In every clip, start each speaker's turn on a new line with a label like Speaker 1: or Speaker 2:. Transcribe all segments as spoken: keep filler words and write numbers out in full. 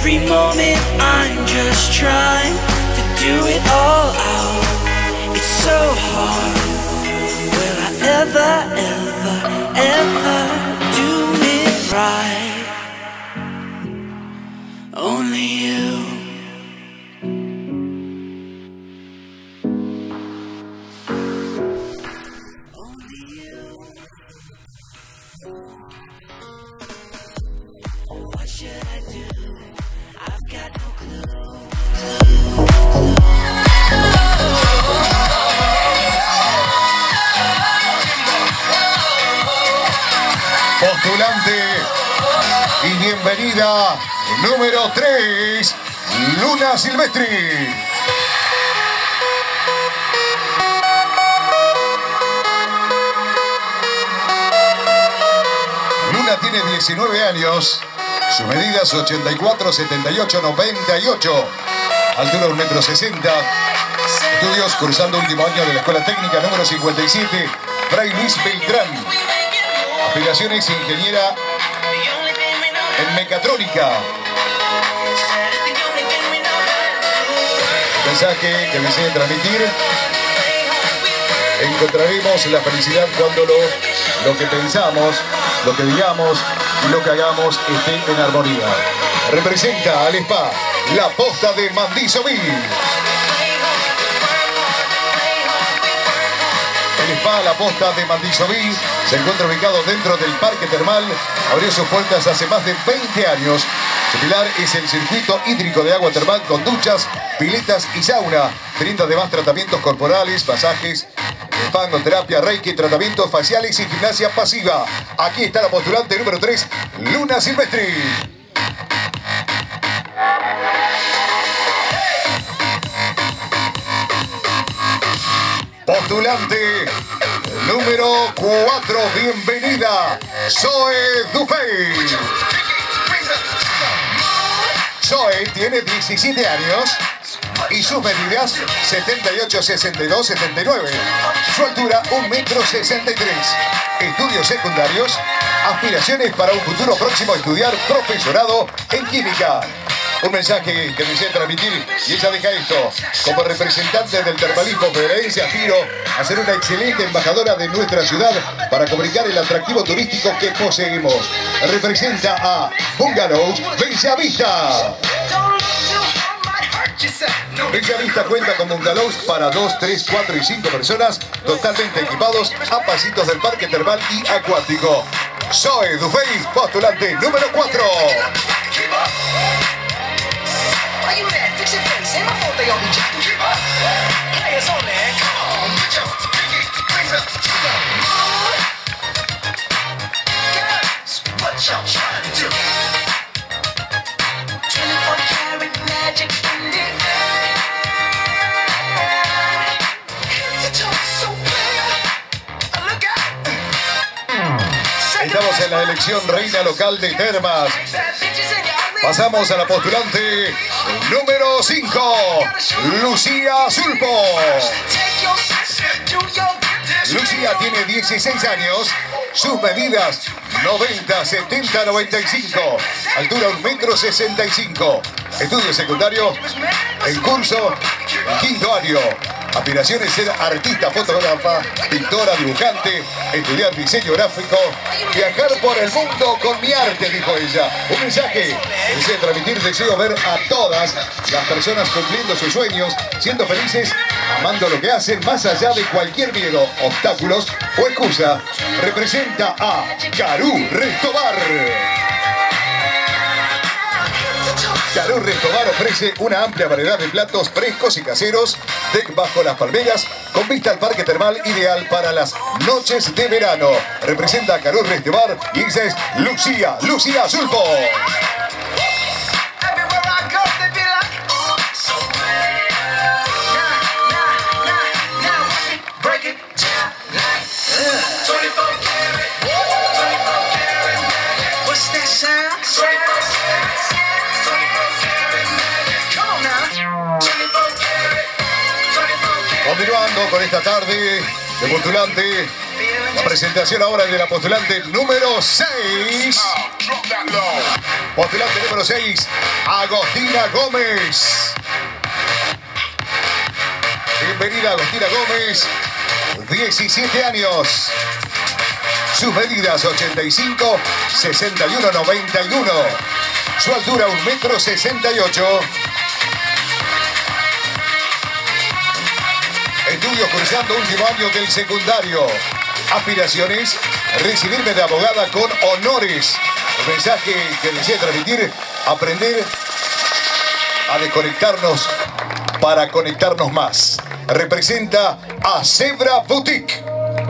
Speaker 1: Every moment I'm just trying to do it all out. It's so hard. Will I ever, ever, ever do it right? Only you. Only you. What should I do? I've got no clue.
Speaker 2: Postulante y bienvenida número tres, Luna Silvestri. Luna tiene diecinueve años, sus medidas ochenta y cuatro, setenta y ocho, noventa y ocho, altura un metro sesenta, estudios cursando último año de la Escuela Técnica número cincuenta y siete, Fray Luis Beltrán. Aspiraciones ingeniera en mecatrónica. Mensaje que desee transmitir: encontraremos la felicidad cuando lo, lo que pensamos, lo que digamos y lo que hagamos esté en armonía. Representa al spa La Posta de Mandizomí. El spa La Posta de Mandizomí se encuentra ubicado dentro del Parque Termal. Abrió sus puertas hace más de veinte años. Su pilar es el circuito hídrico de agua termal con duchas, piletas y sauna. Brinda además tratamientos corporales, masajes, fangoterapia, reiki, tratamientos faciales y gimnasia pasiva. Aquí está la postulante número tres, Luna Silvestri. Postulante número cuatro, bienvenida, Zoe Dufay. Zoe tiene diecisiete años y sus medidas setenta y ocho, sesenta y dos, setenta y nueve. Su altura un metro sesenta y tres. Estudios secundarios, aspiraciones para un futuro próximo a estudiar profesorado en química. Un mensaje que desea transmitir y ella deja esto: como representante del termalismo federense aspiro a ser una excelente embajadora de nuestra ciudad para comunicar el atractivo turístico que poseemos. Representa a Bungalows Bellavista. Bellavista cuenta con bungalows para dos, tres, cuatro y cinco personas totalmente equipados a pasitos del parque termal y acuático. Zoe Dufay, postulante número cuatro.
Speaker 3: Why you mad? Fix your face. Ain't my fault they all be jacking. Players on there. Come on, put your pinky rings up. Girls, what y'all trying to do? twenty-four karat magic in the air. Head to toe so clear. Look out.
Speaker 2: Estamos en la elección reina local de Termas. Pasamos a la postulante número cinco, Lucía Zulpo. Lucía tiene dieciséis años, sus medidas noventa, setenta, noventa y cinco, altura un metro sesenta y cinco, estudio secundario en curso, quinto año. Aspiraciones: ser artista, fotógrafa, pintora, dibujante, estudiar diseño gráfico, viajar por el mundo con mi arte, dijo ella. Un mensaje: deseo transmitir, deseo ver a todas las personas cumpliendo sus sueños, siendo felices, amando lo que hacen, más allá de cualquier miedo, obstáculos o excusa. Representa a Carú Restobar. Carú Restobar ofrece una amplia variedad de platos frescos y caseros, deck bajo las palmeras, con vista al parque termal, ideal para las noches de verano. Representa a Carú Restobar y ella es Lucía, Lucía Zulpo. Continuando con esta tarde de postulante La presentación ahora de la postulante número seis. Postulante número seis, Agostina Gómez. Bienvenida, Agostina Gómez. diecisiete años. Sus medidas ochenta y cinco, sesenta y uno, noventa y uno. Su altura un metro sesenta y ocho. Estudios cursando último año del secundario. Aspiraciones, recibirme de abogada con honores. El mensaje que desea transmitir, aprender a desconectarnos para conectarnos más. Representa a Zebra Boutique.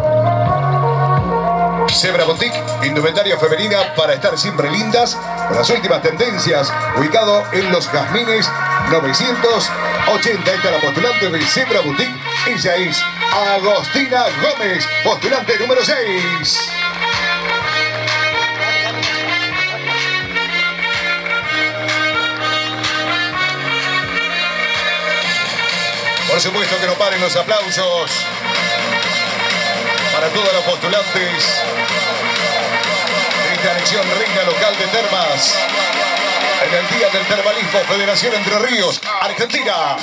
Speaker 2: Zebra Boutique, indumentaria femenina para estar siempre lindas, con las últimas tendencias, ubicado en Los Jazmines novecientos ochenta. Esta es la postulante de Zebra Boutique. Ella es Agostina Gómez, postulante número seis. Por supuesto que no paren los aplausos para todos los postulantes de esta elección reina local de termas en el Día del Termalismo, Federación Entre Ríos, Argentina.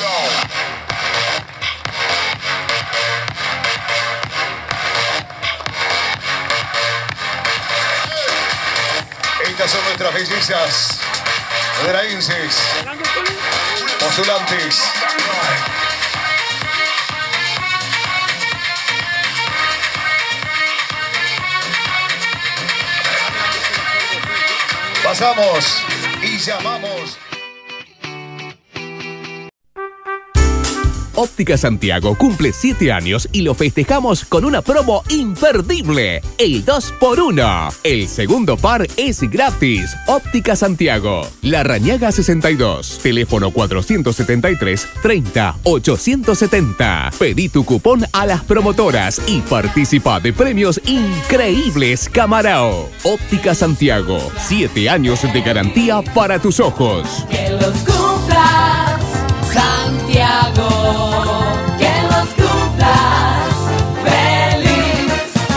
Speaker 2: Estas son nuestras bellezas federaenses, postulantes. Pasamos y llamamos.
Speaker 4: Óptica Santiago cumple siete años y lo festejamos con una promo imperdible, el dos por uno. El segundo par es gratis. Óptica Santiago, Larrañaga sesenta y dos, teléfono cuatrocientos setenta y tres, treinta, ochocientos setenta. Pedí tu cupón a las promotoras y participa de premios increíbles Camarao. Óptica Santiago, siete años de garantía para tus ojos.
Speaker 5: Que los cumplas, Santiago. Que los cumplas feliz.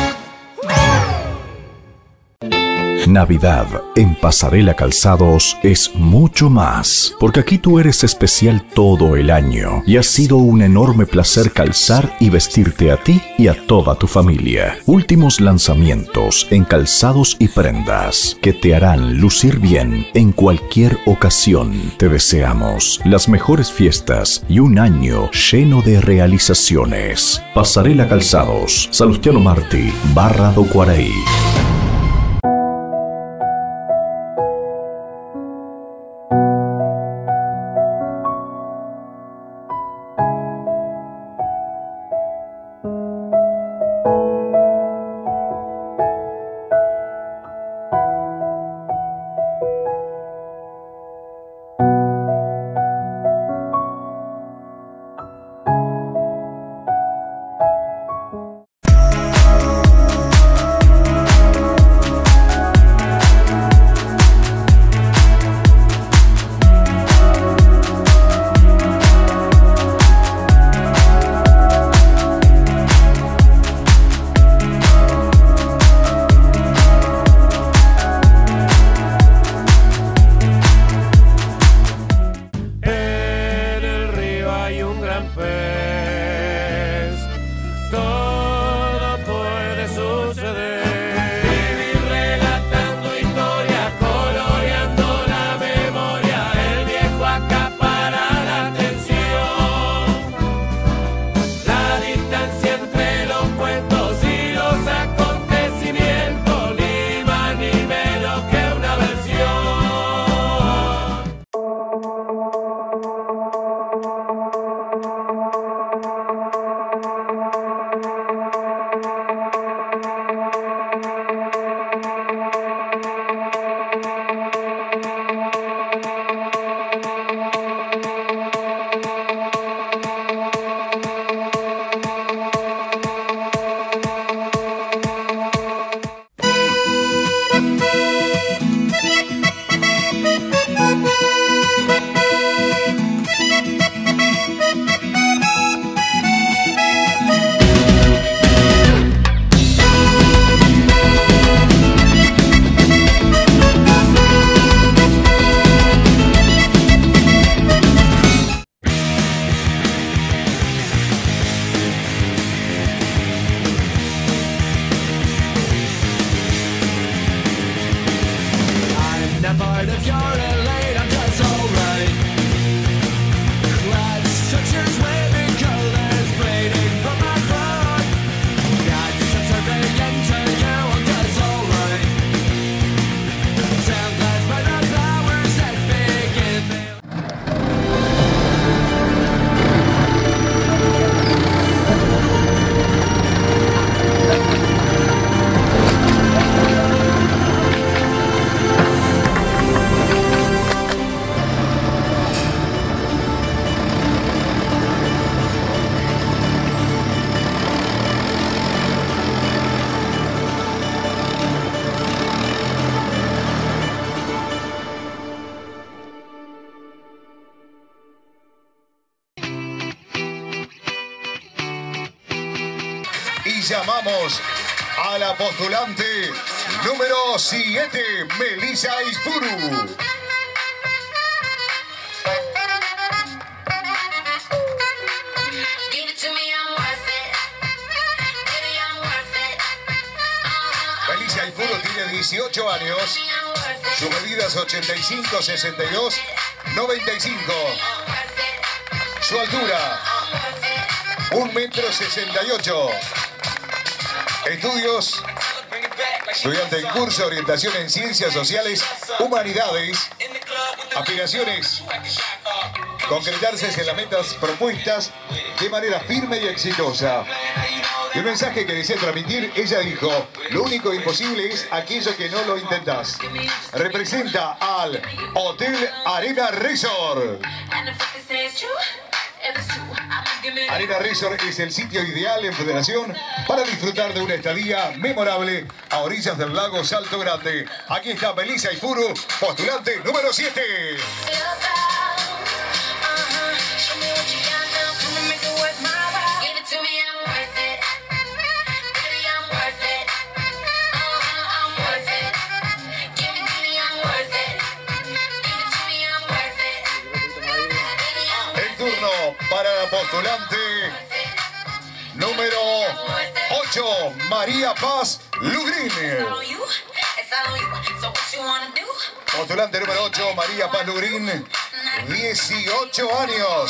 Speaker 6: Navidad en Pasarela Calzados es mucho más, porque aquí tú eres especial todo el año y ha sido un enorme placer calzar y vestirte a ti y a toda tu familia. Últimos lanzamientos en calzados y prendas que te harán lucir bien en cualquier ocasión. Te deseamos las mejores fiestas y un año lleno de realizaciones. Pasarela Calzados, Salustiano Martí, Barra do Quaraí.
Speaker 2: llamamos a la postulante número siete, Melissa Ispuru. Melissa Ispuru tiene dieciocho años. Su medida es ochenta y cinco, sesenta y dos, noventa y cinco. Su altura, un metro sesenta y ocho. Estudios, estudiante en curso, orientación en ciencias sociales, humanidades. Aspiraciones, concretarse en las metas propuestas de manera firme y exitosa. El mensaje que desea transmitir, ella dijo: lo único imposible es aquello que no lo intentás. Representa al Hotel Arena Resort. Arena Resort es el sitio ideal en Federación para disfrutar de una estadía memorable a orillas del lago Salto Grande. Aquí está Melissa Ispuru, postulante número siete. Para la postulante número ocho, María Paz Lugrín. Postulante número ocho, María Paz Lugrín, dieciocho años.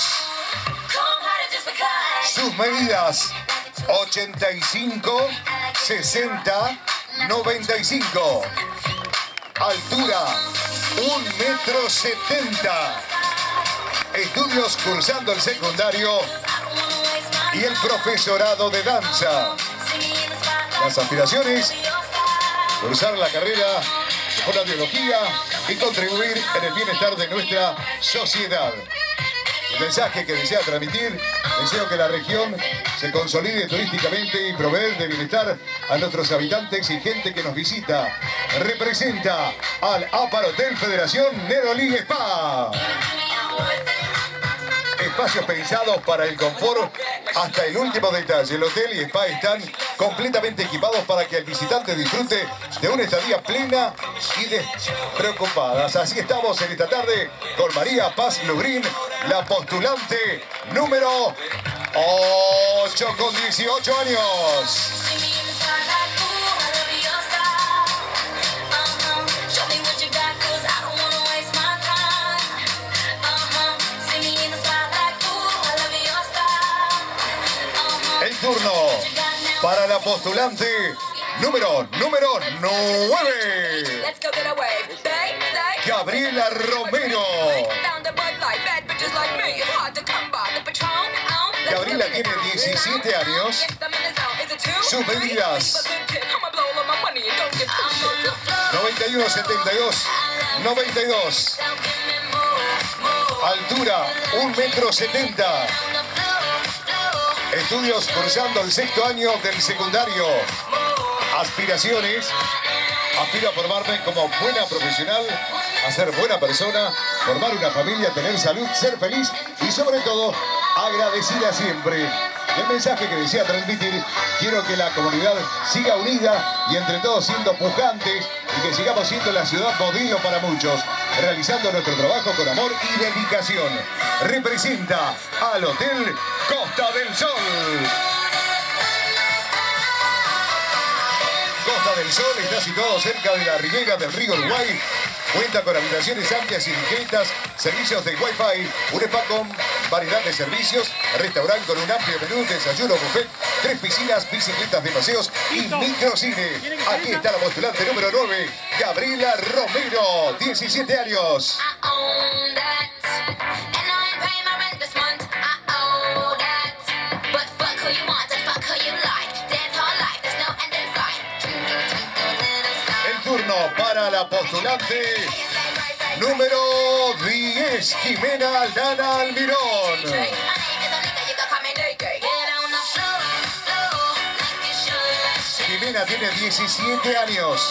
Speaker 2: Sus medidas, ochenta y cinco, sesenta, noventa y cinco. Altura, un metro setenta. Estudios cursando el secundario y el profesorado de danza. Las aspiraciones, cursar la carrera de fonoaudiología y contribuir en el bienestar de nuestra sociedad. El mensaje que desea transmitir: deseo que la región se consolide turísticamente y proveer de bienestar a nuestros habitantes y gente que nos visita. Representa al Apar Hotel Federación Nerolí Spa. Espacios pensados para el confort hasta el último detalle. El hotel y spa están completamente equipados para que el visitante disfrute de una estadía plena y despreocupada. Así estamos en esta tarde con María Paz Lugrín, la postulante número ocho con dieciocho años. El turno para la postulante número, número nueve, Gabriela Romero. Gabriela tiene diecisiete años. Sus medidas: noventa y uno, setenta y dos, noventa y dos. Altura, un metro setenta. Estudios cursando el sexto año del secundario. Aspiraciones: aspiro a formarme como buena profesional, a ser buena persona, formar una familia, tener salud, ser feliz y sobre todo agradecida siempre. El mensaje que desea transmitir: quiero que la comunidad siga unida y entre todos siendo pujantes y que sigamos siendo la ciudad modelo para muchos, realizando nuestro trabajo con amor y dedicación. Representa al Hotel Costa del Sol. Costa del Sol está situado cerca de la ribera del río Uruguay. Cuenta con habitaciones amplias y discretas, servicios de Wi-Fi, un spa con variedad de servicios, restaurante con un amplio menú, desayuno, buffet, tres piscinas, bicicletas de paseos y microcine. Aquí está la postulante número nueve, Gabriela Romero, diecisiete años. El turno para la postulante número diez, Jimena Aldana Almirón. Jimena tiene diecisiete años.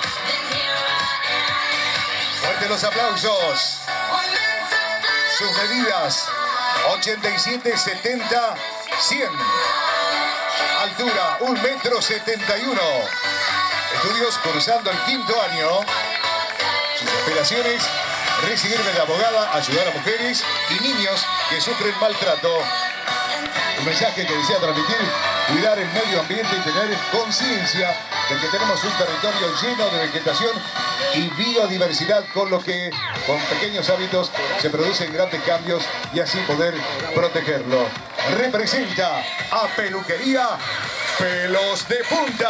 Speaker 2: Fuerte los aplausos. Sus medidas: ochenta y siete, setenta, cien. Altura, un metro setenta y uno. Estudios cursando el quinto año. Sus aspiraciones, recibirme de abogada, ayudar a mujeres y niños que sufren maltrato. Un mensaje que desea transmitir, cuidar el medio ambiente y tener conciencia de que tenemos un territorio lleno de vegetación y biodiversidad, con lo que con pequeños hábitos se producen grandes cambios y así poder protegerlo. Representa a Peluquería Pelos de Punta.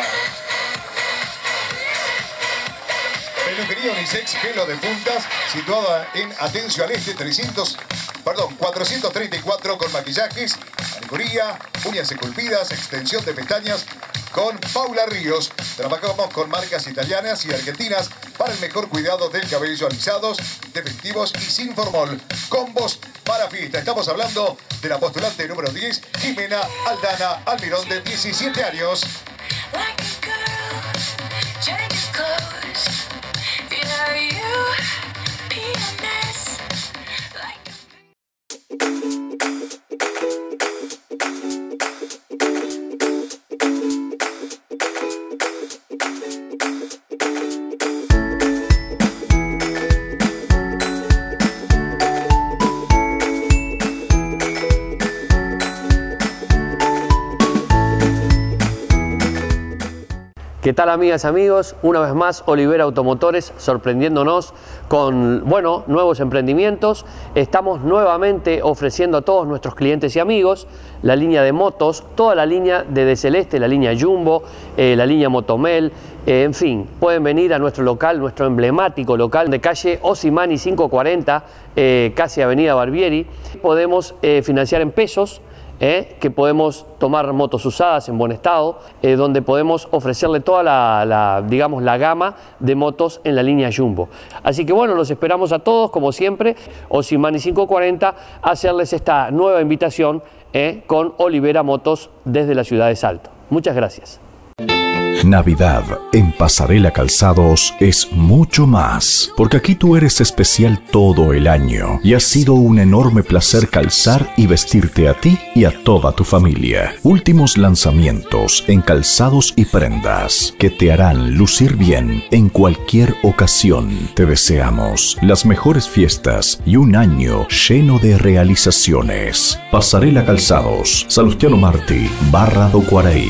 Speaker 2: Peluquería Unisex Pelo de Puntas, situada en Atencio al Este trescientos, perdón, cuatrocientos treinta y cuatro, con maquillajes, manicuría, uñas esculpidas, extensión de pestañas, con Paula Ríos. Trabajamos con marcas italianas y argentinas para el mejor cuidado del cabello, alisados, definitivos y sin formol. Combos para fiesta. Estamos hablando de la postulante número diez, Jimena Aldana Almirón, de diecisiete años.
Speaker 7: ¿Qué tal, amigas y amigos? Una vez más, Olivera Automotores sorprendiéndonos con, bueno, nuevos emprendimientos. Estamos nuevamente ofreciendo a todos nuestros clientes y amigos la línea de motos, toda la línea de De Celeste, la línea Jumbo, eh, la línea Motomel, eh, en fin, pueden venir a nuestro local, nuestro emblemático local de calle Osimani quinientos cuarenta, eh, casi Avenida Barbieri. Podemos eh, financiar en pesos. Eh, que podemos tomar motos usadas en buen estado, eh, donde podemos ofrecerle toda la, la, digamos, la gama de motos en la línea Jumbo. Así que bueno, los esperamos a todos, como siempre, Osimani quinientos cuarenta, a hacerles esta nueva invitación eh, con Olivera Motos desde la ciudad de Salto. Muchas gracias.
Speaker 6: Navidad en Pasarela Calzados es mucho más, porque aquí tú eres especial todo el año y ha sido un enorme placer calzar y vestirte a ti y a toda tu familia. Últimos lanzamientos en calzados y prendas que te harán lucir bien en cualquier ocasión. Te deseamos las mejores fiestas y un año lleno de realizaciones. Pasarela Calzados, Salustiano Martí, Barra do Quaraí.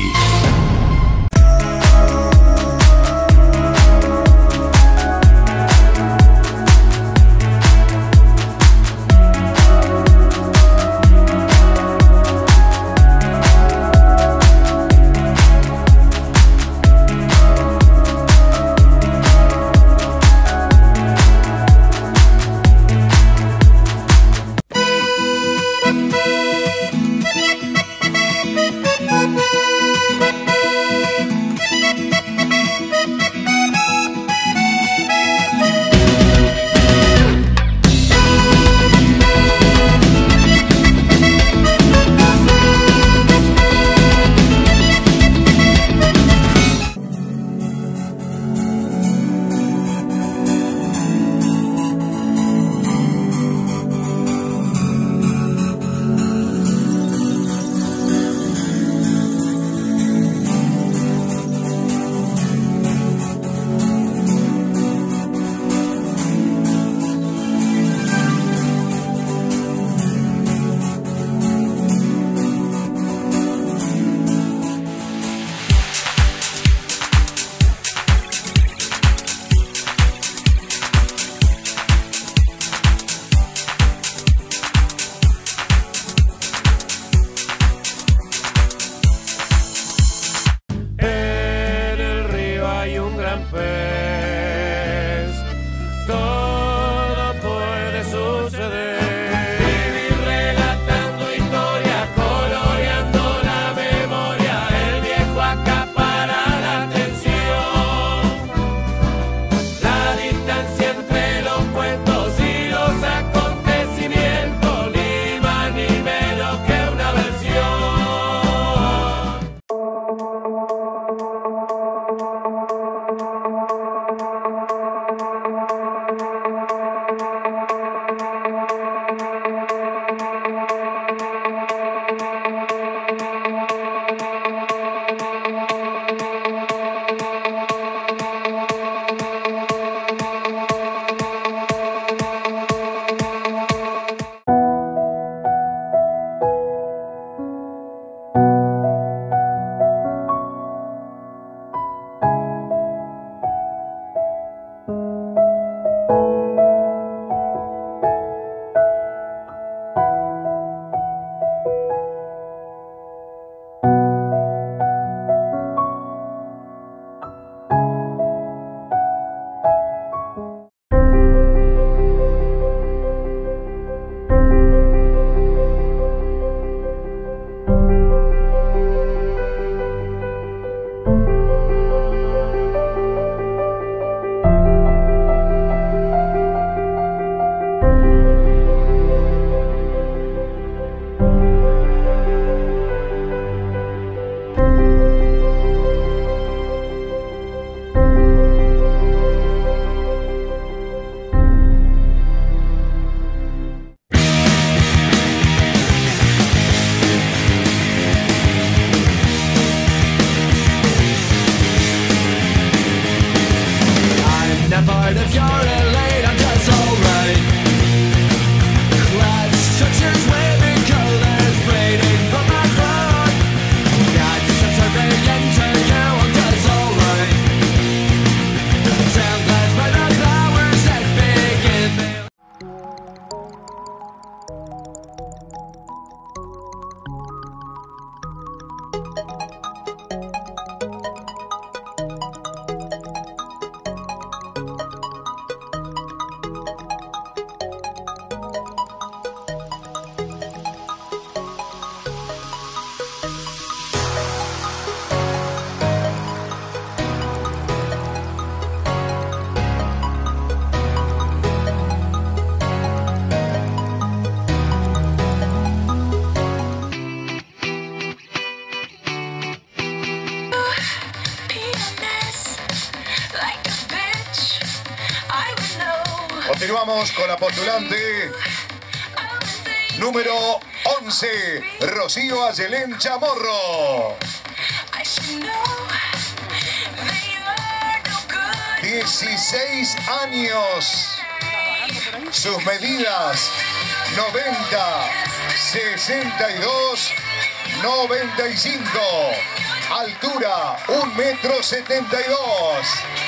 Speaker 2: Continuamos con la postulante número once, Rocío Ayelén Chamorro. dieciséis años. Sus medidas noventa, sesenta y dos, noventa y cinco. Altura un metro setenta y dos.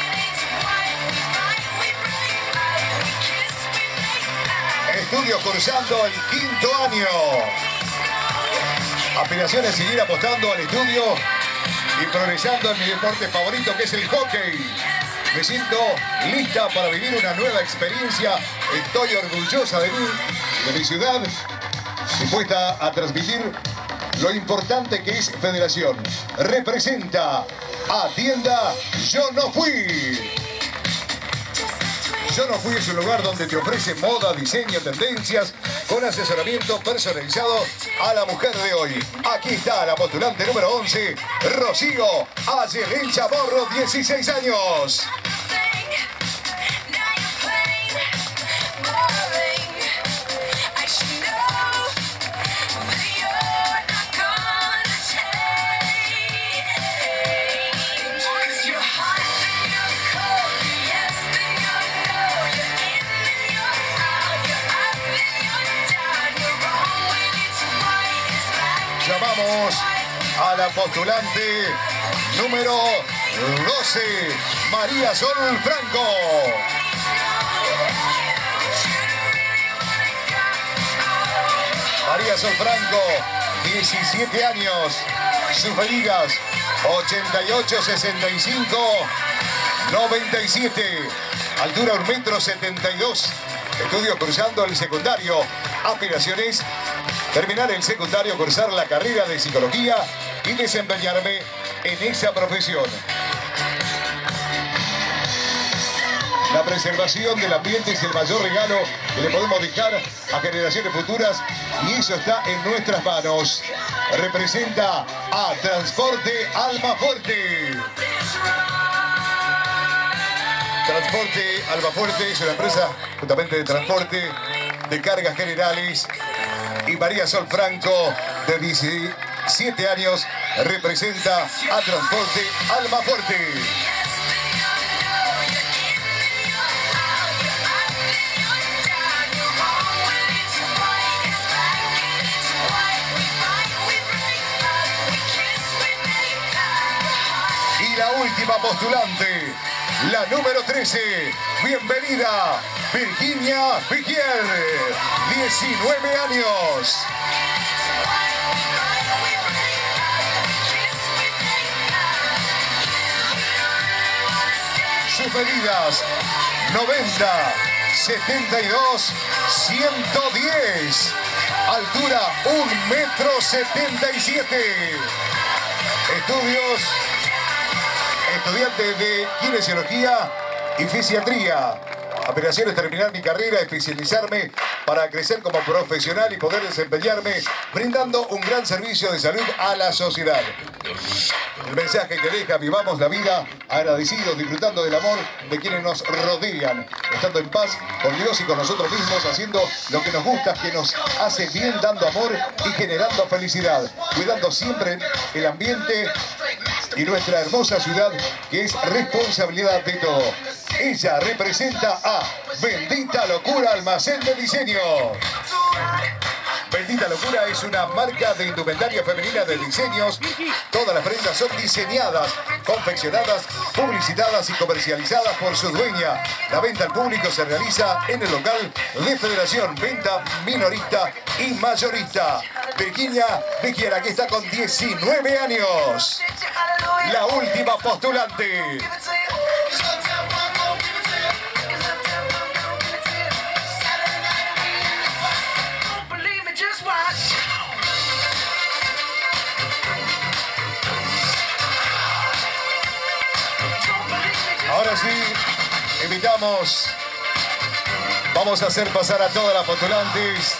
Speaker 2: Estudios cursando el quinto año. Aspiraciones seguir apostando al estudio y progresando en mi deporte favorito, que es el hockey. Me siento lista para vivir una nueva experiencia. Estoy orgullosa de mí, de mi ciudad, dispuesta a transmitir lo importante que es Federación. Representa, atienda, Yo No Fui. Yo No Fui es un lugar donde te ofrece moda, diseño, tendencias, con asesoramiento personalizado a la mujer de hoy. Aquí está la postulante número once, Rocío Ayelén Chamorro, dieciséis años. Llamamos a la postulante número doce, María Sol Franco. María Sol Franco, diecisiete años. Sus medidas ochenta y ocho, sesenta y cinco, noventa y siete. Altura un metro setenta y dos. Estudios cursando el secundario. Aspiraciones: terminar el secundario, cursar la carrera de psicología y desempeñarme en esa profesión. La preservación del ambiente es el mayor regalo que le podemos dejar a generaciones futuras y eso está en nuestras manos. Representa a Transporte Almafuerte. Transporte Almafuerte es una empresa justamente de transporte de cargas generales. Y María Sol Franco, de diecisiete años, representa a Transporte Almafuerte. Y la última postulante, la número trece, bienvenida, Virginia Vigier, diecinueve años. Sus medidas noventa, setenta y dos, ciento diez. Altura un metro setenta y siete. Estudios, estudiante de kinesiología y fisiatría. Aspiraciones: terminar mi carrera, especializarme para crecer como profesional y poder desempeñarme brindando un gran servicio de salud a la sociedad. El mensaje que deja: vivamos la vida agradecidos, disfrutando del amor de quienes nos rodean, estando en paz con Dios y con nosotros mismos, haciendo lo que nos gusta, que nos hace bien, dando amor y generando felicidad, cuidando siempre el ambiente y nuestra hermosa ciudad, que es responsabilidad de todo. Ella representa a Bendita Locura Almacén de Diseño. Bendita Locura es una marca de indumentaria femenina de diseños. Todas las prendas son diseñadas, confeccionadas, publicitadas y comercializadas por su dueña. La venta al público se realiza en el local de Federación, venta minorista y mayorista. Virginia Vigier, aquí está con diecinueve años. La última postulante. Ahora sí, invitamos, vamos a hacer pasar a todas las postulantes.